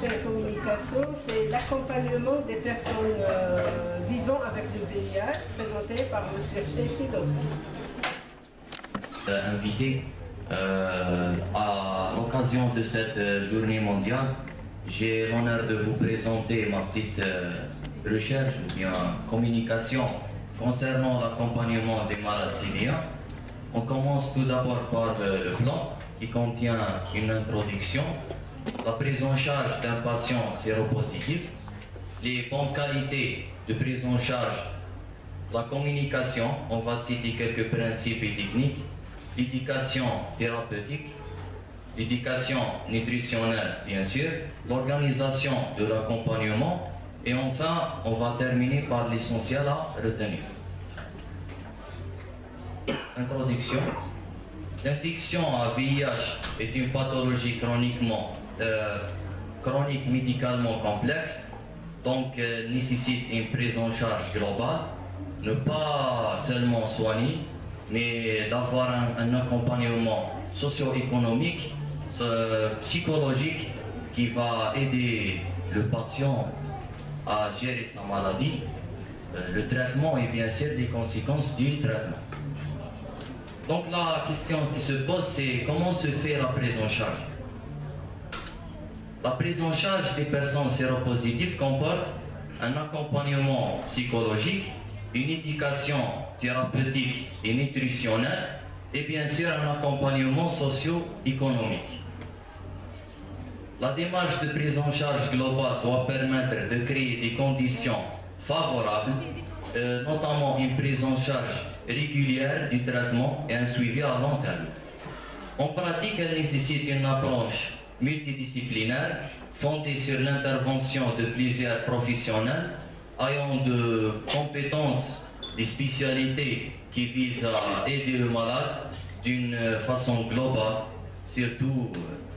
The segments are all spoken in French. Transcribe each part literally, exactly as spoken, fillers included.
télécommunication, c'est l'accompagnement des personnes euh, vivant avec le V I H, présenté par M. Cheikhi Lotfi. Euh, invité euh, à l'occasion de cette euh, journée mondiale, j'ai l'honneur de vous présenter ma petite euh, recherche ou bien communication concernant l'accompagnement des malades syriens. On commence tout d'abord par le, le plan qui contient une introduction, la prise en charge d'un patient séropositif, les bonnes qualités de prise en charge, la communication, on va citer quelques principes et techniques, l'éducation thérapeutique, l'éducation nutritionnelle bien sûr, l'organisation de l'accompagnement et enfin on va terminer par l'essentiel à retenir. Introduction. L'infection à V I H est une pathologie chroniquement, euh, chronique médicalement complexe, donc euh, nécessite une prise en charge globale, ne pas seulement soigner, mais d'avoir un, un accompagnement socio-économique, euh, psychologique, qui va aider le patient à gérer sa maladie, euh, le traitement et bien sûr les conséquences du traitement. Donc la question qui se pose, c'est comment se fait la prise en charge. La prise en charge des personnes séropositives comporte un accompagnement psychologique, une éducation thérapeutique et nutritionnelle et bien sûr un accompagnement socio-économique. La démarche de prise en charge globale doit permettre de créer des conditions favorables, euh, notamment une prise en charge régulière du traitement et un suivi à long terme. En pratique, elle nécessite une approche multidisciplinaire fondée sur l'intervention de plusieurs professionnels ayant de compétences, des spécialités qui visent à aider le malade d'une façon globale, surtout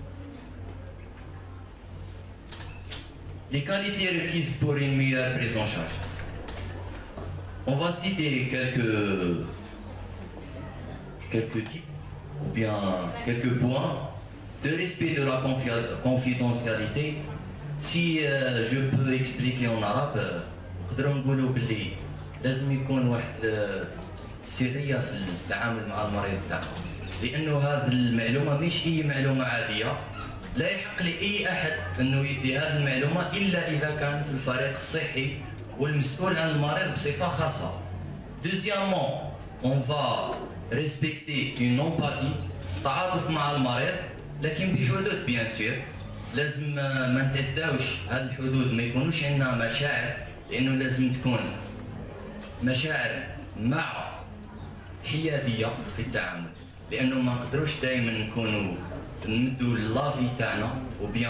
les qualités requises pour une meilleure prise en charge. On va citer quelques, quelques types ou bien quelques points de respect de la confidentialité. Si euh, je peux expliquer en arabe, نقدروا نقولوا باللي لازم يكون واحد السريه في التعامل مع المريض تاعنا، لانه هذه المعلومه مش اي معلومه عاديه، لا يحق لاي احد انه يدي هذه المعلومه الا اذا كان في الفريق الصحي والمسؤول عن المريض بصفه خاصه. Deuxièmement, on va respecter une empathie، تعاطف مع المريض لكن بحدود bien sûr. لازم ما نتداوش هذه الحدود، ما يكونوش عندنا مشاعر، لانه لازم تكون مشاعر مع حياديه في التعامل، لانه ما نقدروش دائما نكونوا نمدوا لافي تاعنا ou bien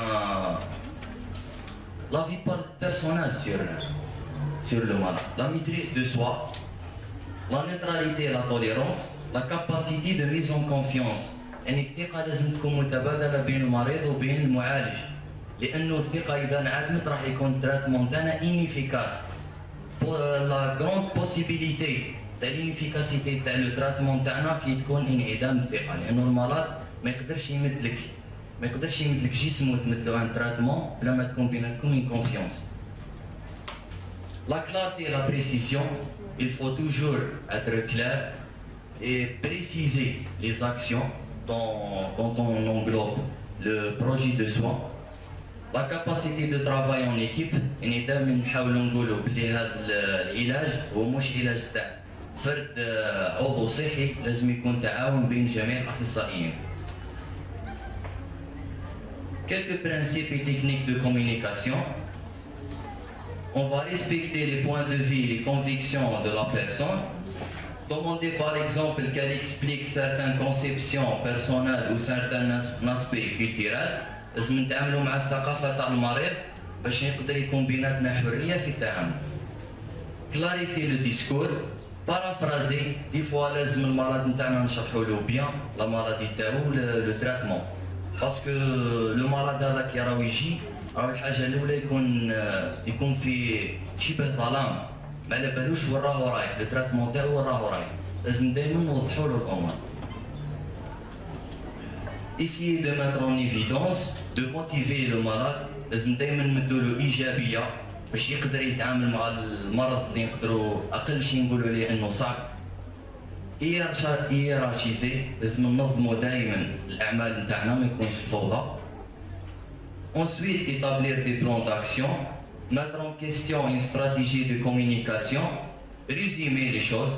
la vie personnelle sur sur le malade. La maîtrise de soi, la neutralité et la tolérance, la capacité de mise en confiance. يعني الثقة لازم تكون متبادلة بين المريض وبين المعالج، لأنه الثقة إذا انعدمت راح يكون التريتمون تاعنا inefficace. La grande possibilité تاع l'inefficacité تاع لو تريتمون تاعنا كي تكون انعدام الثقة، لأنه المرض ما يقدرش يمدلك ما يقدرش يمدلك جسمه وتمدلو ان تريتمون بلا ما تكون بيناتكم une confiance. La clarté et la précision, il faut toujours être clair et préciser les actions quand on englobe le projet de soins. La capacité de travail en équipe، يعني دائما نحاولوا نقولوا بلي هذا العلاج هو مش علاج تاع فرد عضو صحي، لازم يكون تعاون بين جميع الاخصائيين. Quelques principes et techniques de communication. On va respecter les points de vue et les convictions de la personne. Demander par exemple qu'elle explique certaines conceptions personnelles ou certains aspects culturels. لازم نتعاملوا مع الثقافة تاع المريض باش يقدر يكون بيناتنا حرية في التعامل. Clarifier le discours, paraphraser. دي فوا لازم المرض نتاعنا نشرحوا له بيان لا مالادي تاعو لو تريتمون، باسكو لو مرض هذاك كي راهو يجي راهو الحاجة الأولى يكون يكون في شبه ظلام، ما على بالوش وين راهو رايح، لو تريتمون تاعو وين راهو رايح، لازم دايما نوضحوا له الأمور. Essayer de mettre en évidence, de motiver le malade لازم دائما نمدوا له ايجابيه باش يقدر يتعامل مع المرض اللي نقدروا اقل شيء نقولوا ليه انه صعب. ايرارشيزي، لازم ننظموا دائما الاعمال نتاعنا ما يكونش فوضى. Ensuite, établir des plans d'action, mettre en question une stratégie de communication, résumer les choses.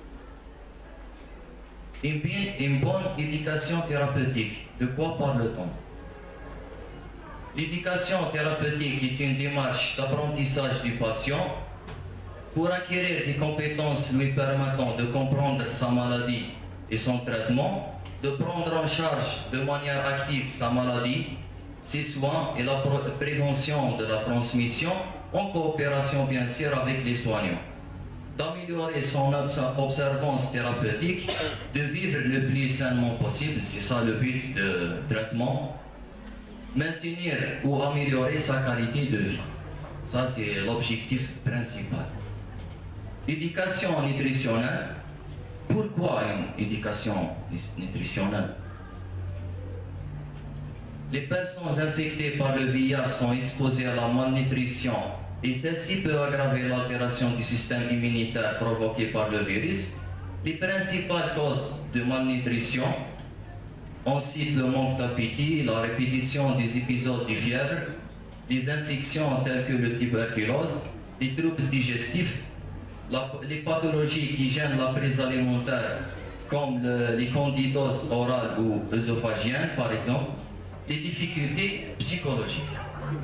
Une, une bonne éducation thérapeutique. De quoi parle-t-on? L'éducation thérapeutique est une démarche d'apprentissage du patient pour acquérir des compétences lui permettant de comprendre sa maladie et son traitement, de prendre en charge de manière active sa maladie, ses soins et la prévention de la transmission en coopération bien sûr avec les soignants, d'améliorer son observance thérapeutique, de vivre le plus sainement possible, c'est ça le but de traitement, maintenir ou améliorer sa qualité de vie. Ça c'est l'objectif principal. Éducation nutritionnelle. Pourquoi une éducation nutritionnelle? Les personnes infectées par le V I H sont exposées à la malnutrition et celle-ci peut aggraver l'altération du système immunitaire provoquée par le virus. Les principales causes de malnutrition, on cite le manque d'appétit, la répétition des épisodes de fièvre, les infections telles que le tuberculose, les troubles digestifs, la, les pathologies qui gênent la prise alimentaire comme le, les candidoses orales ou œsophagiennes par exemple, les difficultés psychologiques.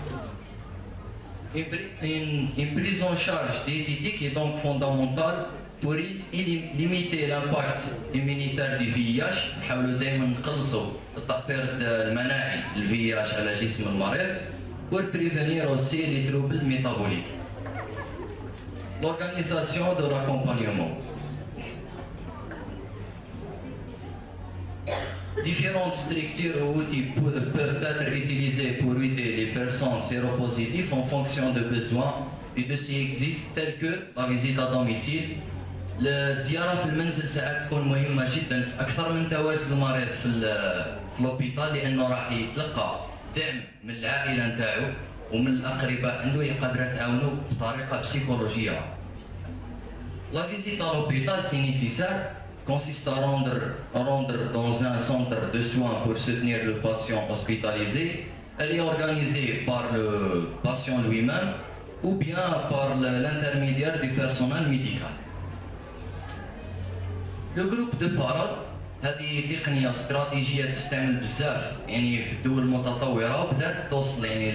Une, une, une prise en charge diététique est donc fondamentale pour limiter l'impact immunitaire du V I H. نحاولوا دائما نقلصوا التأثير المناعي ال V I H على جسم المريض pour prévenir aussi les troubles métaboliques. L'organisation de l'accompagnement. Différentes structures ou outils peuvent être utilisés pour aider les personnes séropositives en fonction de besoins et de ce qui existe, tels que la visite à domicile. الزيارة في المنزل ساعات تكون مهمة جدا أكثر من تواجد المريض في في الأوبيتال، لأنه راح يتلقى دعم من العائلة نتاعو ومن الأقرباء عنده يقدر تعاونوا بطريقة بسيكولوجية. La visite à l'hôpital, c'est nécessaire, consiste à rendre, à rendre dans un centre de soins pour soutenir le patient hospitalisé. Elle est organisée par le patient lui-même ou bien par l'intermédiaire du personnel médical. Le groupe de parole هذه تقنية استراتيجية تستعمل بزاف يعني في الدول المتطورة وبدات توصل يعني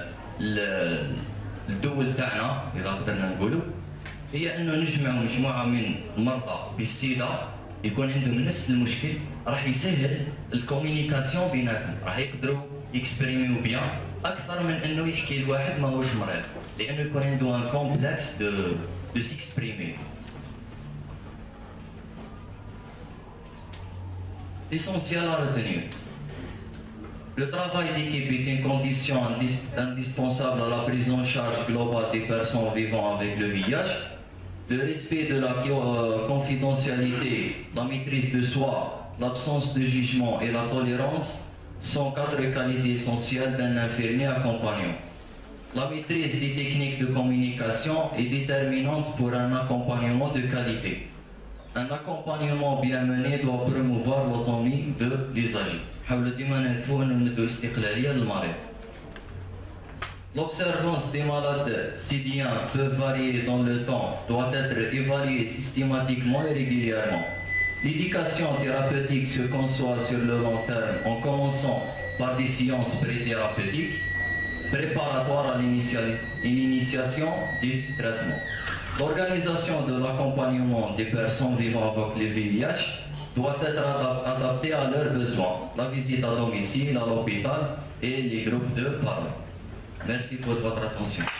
للدول تاعنا إذا قدرنا نقولوا، هي أنه نجمعوا مجموعة من المرضى بالسيدا يكون عندهم نفس المشكل، راح يسهل الكوميونيكاسيون بيناتهم، راح يقدروا يكسبريميو بيان أكثر من أنه يحكي لواحد ماهوش مريض، لأنه يكون عنده ان كومبلكس دو دو سيكسبريمي. L'essentiel à retenir. Le travail d'équipe est une condition indispensable à la prise en charge globale des personnes vivant avec le V I H. Le respect de la confidentialité, la maîtrise de soi, l'absence de jugement et la tolérance sont quatre qualités essentielles d'un infirmier accompagnant. La maîtrise des techniques de communication est déterminante pour un accompagnement de qualité. Un accompagnement bien mené doit promouvoir l'autonomie de l'usager. L'observance des malades sidiens peut varier dans le temps, doit être évaluée systématiquement et régulièrement. L'éducation thérapeutique se conçoit sur le long terme en commençant par des séances pré-thérapeutiques préparatoires à l'initiation du traitement. L'organisation de l'accompagnement des personnes vivant avec le V I H doit être adaptée à leurs besoins, la visite à domicile, à l'hôpital et les groupes de parole. Merci pour votre attention.